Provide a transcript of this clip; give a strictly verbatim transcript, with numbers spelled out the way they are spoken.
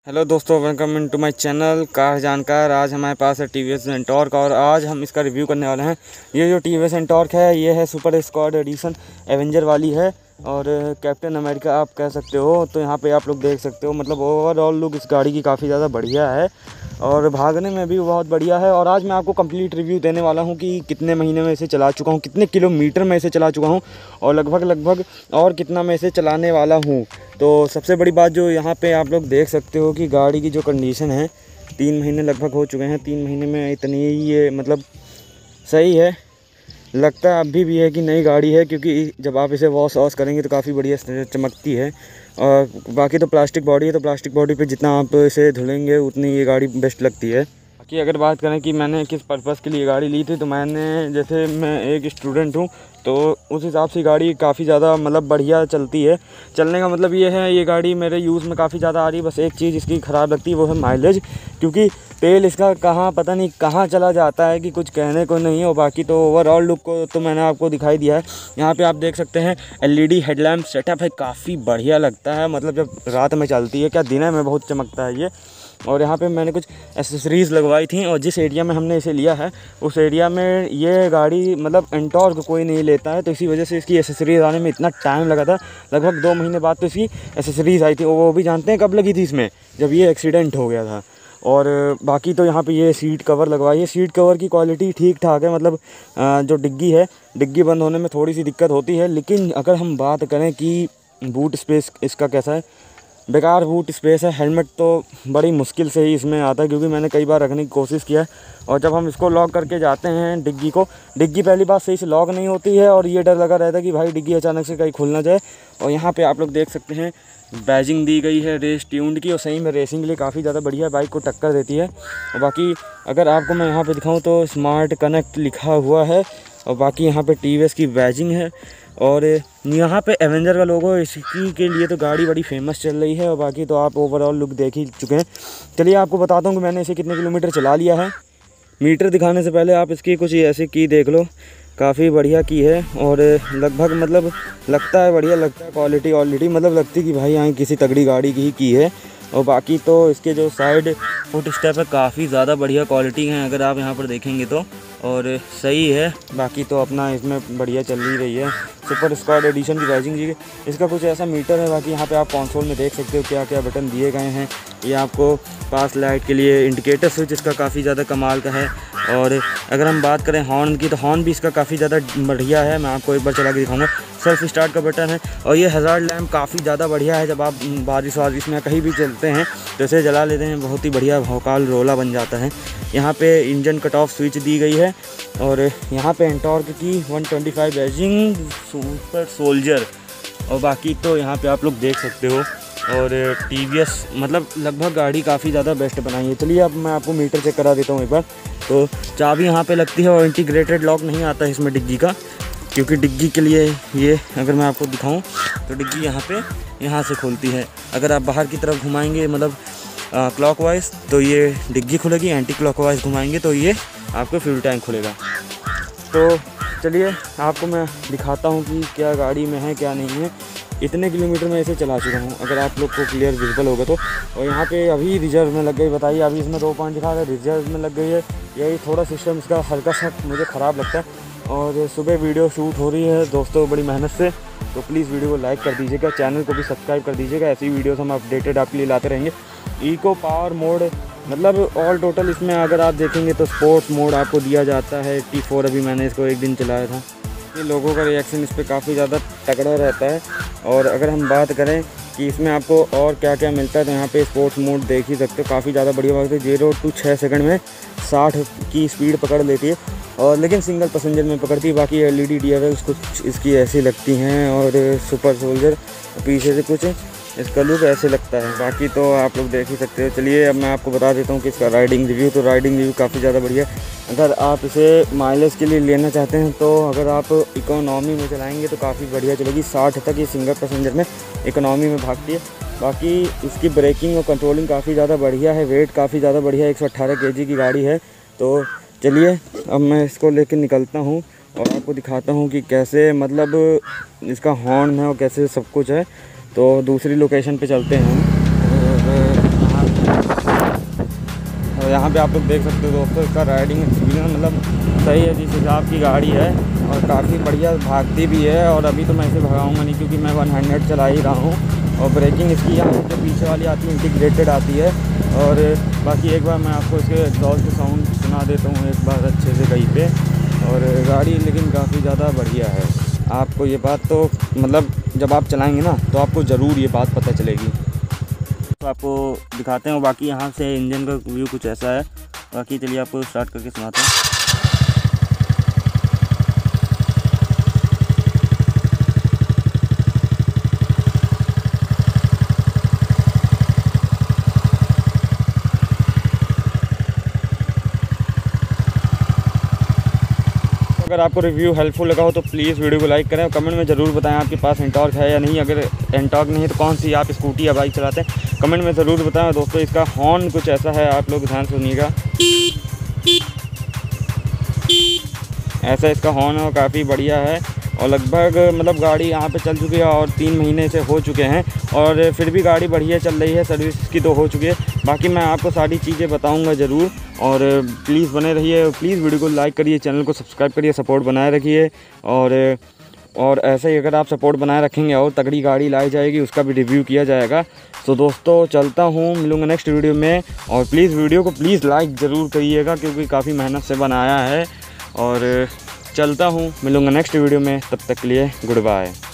Hello दोस्तों, welcome in to my channel car जानकार। आज हमारे पास है टी वी एस एंटॉर्क और आज हम इसका रिव्यू करने वाले हैं। ये जो टी वी एस एंटॉर्क है ये है सुपर स्क्वाड एडिशन एवेंजर वाली है और कैप्टन अमेरिका आप कह सकते हो। तो यहाँ पे आप लोग देख सकते हो, मतलब ओवरऑल लुक इस गाड़ी की काफ़ी ज़्यादा बढ़िया है और भागने में भी बहुत बढ़िया है। और आज मैं आपको कंप्लीट रिव्यू देने वाला हूँ कि कितने महीने में इसे चला चुका हूँ, कितने किलोमीटर में इसे चला चुका हूँ और लगभग लगभग और कितना मैं इसे चलाने वाला हूँ। तो सबसे बड़ी बात जो यहाँ पे आप लोग देख सकते हो कि गाड़ी की जो कंडीशन है, तीन महीने लगभग हो चुके हैं। तीन महीने में इतनी ही ये मतलब सही है, लगता है अभी भी है कि नई गाड़ी है, क्योंकि जब आप इसे वॉश वॉश करेंगे तो काफ़ी बढ़िया चमकती है। और बाकी तो प्लास्टिक बॉडी है, तो प्लास्टिक बॉडी पे जितना आप इसे धुलेंगे उतनी ये गाड़ी बेस्ट लगती है। बाकी अगर बात करें कि मैंने किस पर्पज़ के लिए गाड़ी ली थी, तो मैंने जैसे मैं एक स्टूडेंट हूँ तो उस हिसाब से गाड़ी काफ़ी ज़्यादा मतलब बढ़िया चलती है। चलने का मतलब ये है, ये गाड़ी मेरे यूज़ में काफ़ी ज़्यादा आ रही है। बस एक चीज़ इसकी ख़राब लगती है, वो है माइलेज, क्योंकि तेल इसका कहाँ पता नहीं कहाँ चला जाता है कि कुछ कहने को नहीं हो। बाकी तो ओवरऑल लुक को तो मैंने आपको दिखाई दिया है। यहाँ पे आप देख सकते हैं L E D headlamp setup है, काफ़ी बढ़िया लगता है। मतलब जब रात में चलती है, क्या दिन में बहुत चमकता है ये। और यहाँ पे मैंने कुछ एसेसरीज़ लगवाई थी और जिस एरिया में हमने इसे लिया है उस एरिया में ये गाड़ी मतलब एंटॉर्क कोई नहीं लेता है, तो इसी वजह से इसकी एसेसरीज़ आने में इतना टाइम लगा था। लगभग दो महीने बाद तो इसकी एसेसरीज़ आई थी। वो भी जानते हैं कब लगी थी इसमें, जब ये एक्सीडेंट हो गया था। और बाकी तो यहाँ पे ये सीट कवर लगवाई है। सीट कवर की क्वालिटी ठीक ठाक है, मतलब जो डिग्गी है, डिग्गी बंद होने में थोड़ी सी दिक्कत होती है। लेकिन अगर हम बात करें कि बूट स्पेस इसका कैसा है, बेकार बूट स्पेस है। हेलमेट तो बड़ी मुश्किल से ही इसमें आता है, क्योंकि मैंने कई बार रखने की कोशिश किया है और जब हम इसको लॉक करके जाते हैं डिग्गी को, डिग्गी पहली बात सही से लॉक नहीं होती है और ये डर लगा रहता है कि भाई डिग्गी अचानक से कहीं खुल ना जाए। और यहाँ पे आप लोग देख सकते हैं बैजिंग दी गई है रेस ट्यून्ड की, और सही में रेसिंग के लिए काफ़ी ज़्यादा बढ़िया बाइक को टक्कर देती है। और बाकी अगर आपको मैं यहाँ पे दिखाऊँ तो स्मार्ट कनेक्ट लिखा हुआ है और बाकी यहाँ पे टी वी एस की बैजिंग है और यहाँ पे एवेंजर का लोगो, इसकी के लिए तो गाड़ी बड़ी फेमस चल रही है। और बाकी तो आप ओवरऑल लुक देख ही चुके हैं। चलिए आपको बताता हूँ कि मैंने इसे कितने किलोमीटर चला लिया है। मीटर दिखाने से पहले आप इसकी कुछ ऐसे की देख लो, काफ़ी बढ़िया की है और लगभग मतलब लगता है बढ़िया लगता है। क्वालिटी ऑलरेडी मतलब लगती है कि भाई यहाँ किसी तगड़ी गाड़ी की ही की है। और बाकी तो इसके जो साइड फुट स्टेप है काफ़ी ज़्यादा बढ़िया क्वालिटी हैं, अगर आप यहाँ पर देखेंगे तो, और सही है। बाकी तो अपना इसमें बढ़िया चल ही रही है। सुपर स्क्वाड एडिशन की बैजिंग जी, इसका कुछ ऐसा मीटर है। बाकी यहाँ पे आप कंसोल में देख सकते हो क्या क्या बटन दिए गए हैं। ये आपको पास लाइट के लिए इंडिकेटर स्विच इसका काफ़ी ज़्यादा कमाल का है। और अगर हम बात करें हॉर्न की, तो हॉर्न भी इसका काफ़ी ज़्यादा बढ़िया है। मैं आपको एक बार चला के दिखाऊंगा। सेल्फ स्टार्ट का बटन है और ये हज़ार्ड लैम्प काफ़ी ज़्यादा बढ़िया है। जब आप बारिश वारिश में कहीं भी चलते हैं तो इसे जला लेते हैं, बहुत ही बढ़िया भौकाल रोला बन जाता है। यहाँ पे इंजन कट ऑफ स्विच दी गई है और यहाँ पे एंटॉर्क की one twenty five badging super soldier. और बाकी तो यहाँ पे आप लोग देख सकते हो। और टी वी एस मतलब लगभग गाड़ी काफ़ी ज़्यादा बेस्ट बनाई है। चलिए अब मैं आपको मीटर चेक करा देता हूँ एक बार। तो चाबी यहाँ पे लगती है और इंटीग्रेटेड लॉक नहीं आता है इसमें डिग्गी का, क्योंकि डिग्गी के लिए ये अगर मैं आपको दिखाऊं तो डिग्गी यहाँ पे यहाँ से खुलती है। अगर आप बाहर की तरफ घुमाएंगे मतलब क्लॉकवाइज तो ये डिग्गी खुलेगी, एंटी क्लॉकवाइज घुमाएंगे तो ये आपको फ्यूल टैंक खुलेगा। तो चलिए आपको मैं दिखाता हूँ कि क्या गाड़ी में है क्या नहीं है। इतने किलोमीटर में इसे चला चुका हूँ, अगर आप लोग को क्लियर विजिबल होगा तो। और यहाँ पे अभी रिजर्व में लग गई, बताइए अभी इसमें दो पॉइंट दिखा रहा है, रिजर्व में लग गई है। यही थोड़ा सिस्टम इसका हल्का सा मुझे ख़राब लगता है। और सुबह वीडियो शूट हो रही है दोस्तों बड़ी मेहनत से, तो प्लीज़ वीडियो को लाइक कर दीजिएगा, चैनल को भी सब्सक्राइब कर दीजिएगा। ऐसी वीडियोस हम अपडेटेड आपके लिए लाते रहेंगे। इको पावर मोड मतलब ऑल टोटल इसमें अगर आप देखेंगे तो स्पोर्ट्स मोड आपको दिया जाता है। टी फोर अभी मैंने इसको एक दिन चलाया था। ये लोगों का रिएक्शन इस पर काफ़ी ज़्यादा तगड़ा रहता है। और अगर हम बात करें कि इसमें आपको और क्या क्या मिलता है, तो यहाँ पे स्पोर्ट्स मोड देख ही सकते हो, काफ़ी ज़्यादा बढ़िया बात है। जीरो टू छः सेकंड में साठ की स्पीड पकड़ लेती है और लेकिन सिंगल पैसेंजर में पकड़ती है। बाकी L E D D R L कुछ इसकी ऐसी लगती हैं और सुपर सोल्जर पीछे से कुछ इसका लुक ऐसे लगता है। बाकी तो आप लोग देख ही सकते हो। चलिए अब मैं आपको बता देता हूँ कि इसका राइडिंग रिव्यू, तो राइडिंग रिव्यू काफ़ी ज़्यादा बढ़िया। अगर आप इसे माइलेज के लिए लेना चाहते हैं तो अगर आप इकोनॉमी में चलाएंगे तो काफ़ी बढ़िया चलेगी। साठ तक ये सिंगल पैसेंजर में इकोनॉमी में भागती है। बाकी इसकी ब्रेकिंग और कंट्रोलिंग काफ़ी ज़्यादा बढ़िया है। वेट काफ़ी ज़्यादा बढ़िया है, एक सौ अट्ठारह के जी की गाड़ी है। तो चलिए अब मैं इसको लेकर निकलता हूँ और आपको दिखाता हूँ कि कैसे मतलब इसका हॉर्न है और कैसे सब कुछ है। तो दूसरी लोकेशन पे चलते हैं। यहाँ पे आप लोग देख सकते हो दोस्तों, इसका राइडिंग एक्सपीरियंस मतलब सही है, जिस हिसाब की गाड़ी है और काफ़ी बढ़िया भागती भी है। और अभी तो मैं इसे भगाऊंगा नहीं क्योंकि मैं वन हंड्रेड चला ही रहा हूँ। और ब्रेकिंग इसकी यहाँ जो पीछे वाली आती है इंटीग्रेटेड आती है। और बाकी एक बार मैं आपको इसके एग्जॉस्ट साउंड सुना देता हूँ एक बार अच्छे से कहीं पे। और गाड़ी लेकिन काफ़ी ज़्यादा बढ़िया है। आपको ये बात तो मतलब जब आप चलाएँगे ना तो आपको ज़रूर ये बात पता चलेगी। तो आपको दिखाते हैं। बाकी यहाँ से इंजन का व्यू कुछ ऐसा है। बाकी चलिए आपको स्टार्ट करके सुनाते हैं। अगर आपको रिव्यू हेल्पफुल लगा हो तो प्लीज़ वीडियो को लाइक करें और कमेंट में ज़रूर बताएं आपके पास एंटॉर्क है या नहीं। अगर एंटॉर्क नहीं है तो कौन सी आप स्कूटी या बाइक चलाते हैं, कमेंट में ज़रूर बताएं। दोस्तों इसका हॉर्न कुछ ऐसा है, आप लोग ध्यान से सुनिएगा। ऐसा इसका हॉर्न है और काफ़ी बढ़िया है। और लगभग मतलब गाड़ी यहाँ पे चल चुकी है और तीन महीने से हो चुके हैं और फिर भी गाड़ी बढ़िया चल रही है। सर्विस की तो हो चुकी है। बाकी मैं आपको सारी चीज़ें बताऊंगा ज़रूर। और प्लीज़ बने रहिए, प्लीज़ वीडियो को लाइक करिए, चैनल को सब्सक्राइब करिए, सपोर्ट बनाए रखिए। और और ऐसे ही अगर आप सपोर्ट बनाए रखेंगे और तगड़ी गाड़ी लाई जाएगी, उसका भी रिव्यू किया जाएगा। तो दोस्तों चलता हूँ, मिलूँगा नेक्स्ट वीडियो में। और प्लीज़ वीडियो को प्लीज़ लाइक ज़रूर करिएगा क्योंकि काफ़ी मेहनत से बनाया है। और चलता हूँ, मिलूँगा नेक्स्ट वीडियो में, तब तक के लिए गुड बाय।